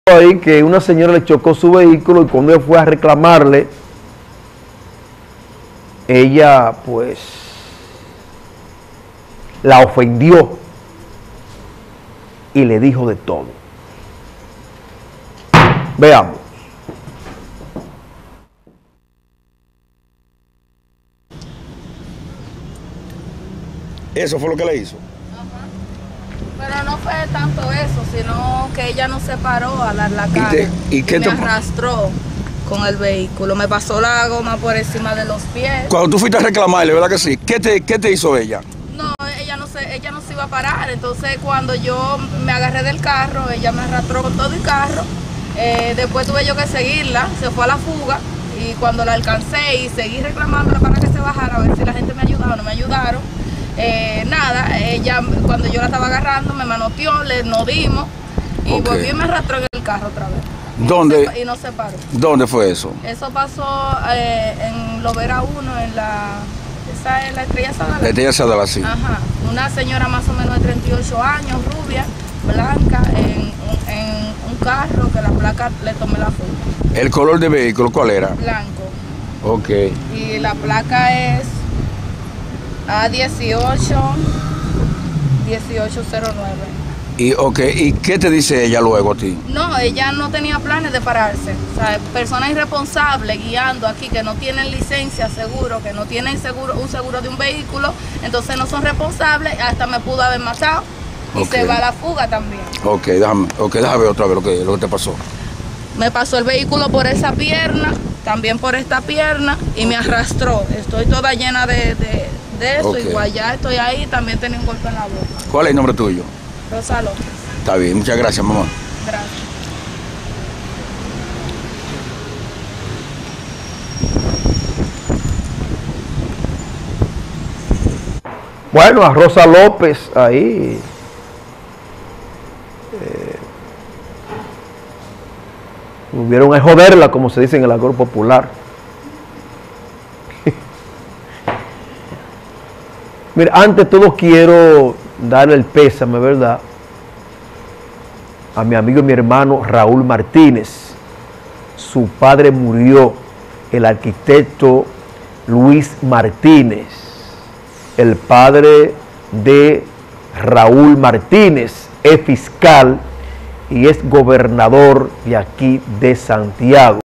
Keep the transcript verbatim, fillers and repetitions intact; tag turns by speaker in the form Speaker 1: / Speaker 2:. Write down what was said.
Speaker 1: ahí que una señora le chocó su vehículo y cuando él fue a reclamarle, ella pues la ofendió y le dijo de todo. Veamos.
Speaker 2: ¿Eso fue lo que le hizo?
Speaker 3: Pero no fue tanto eso, sino que ella no se paró a dar la cara.
Speaker 2: ¿Y, te, y, qué
Speaker 3: y me
Speaker 2: te...
Speaker 3: arrastró con el vehículo, me pasó la goma por encima de los pies.
Speaker 2: Cuando tú fuiste a reclamarle, ¿verdad que sí? ¿Qué te, qué te hizo ella?
Speaker 3: No, ella no se, ella no se iba a parar, entonces cuando yo me agarré del carro, ella me arrastró con todo el carro, eh, después tuve yo que seguirla, se fue a la fuga, y cuando la alcancé y seguí reclamándola para que se bajara, a ver si la gente me ayudaba, no me ayudaron. Eh, nada, ella cuando yo la estaba agarrando me manoteó, le nos dimos y okay. volví y me arrastró en el carro otra vez. Y
Speaker 2: ¿Dónde?
Speaker 3: No se, y no se paró.
Speaker 2: ¿Dónde fue eso?
Speaker 3: Eso pasó eh, en Lovera uno, en la, esa es la Estrella Sadala.
Speaker 2: La Estrella Sadala, sí.
Speaker 3: Ajá, una señora más o menos de treinta y ocho años, rubia, blanca, en, en un carro que la placa le tomé la foto.
Speaker 2: ¿El color de vehículo cuál era?
Speaker 3: Blanco.
Speaker 2: Ok.
Speaker 3: Y la placa es A dieciocho dieciocho cero nueve.
Speaker 2: Y, okay. ¿Y qué te dice ella luego a ti?
Speaker 3: No, ella no tenía planes de pararse. O sea, personas irresponsables guiando aquí que no tienen licencia, seguro, que no tienen seguro, un seguro de un vehículo, entonces no son responsables, hasta me pudo haber matado y okay. se va a la fuga también.
Speaker 2: Ok, déjame, okay, déjame ver otra vez lo que, lo que te pasó.
Speaker 3: Me pasó el vehículo por esa pierna, también por esta pierna y me arrastró. Estoy toda llena de... de de eso, okay. igual ya estoy ahí, también tenía un golpe en la boca.
Speaker 2: ¿Cuál es el nombre tuyo?
Speaker 3: Rosa López.
Speaker 2: Está bien, muchas gracias, mamá.
Speaker 3: Gracias.
Speaker 1: Bueno, a Rosa López ahí eh, hubieron a joderla, como se dice en el argot popular. Mira, ante todo quiero darle el pésame, ¿verdad?, a mi amigo y mi hermano Raúl Martínez. Su padre murió, el arquitecto Luis Martínez, el padre de Raúl Martínez, es fiscal y es gobernador de aquí de Santiago.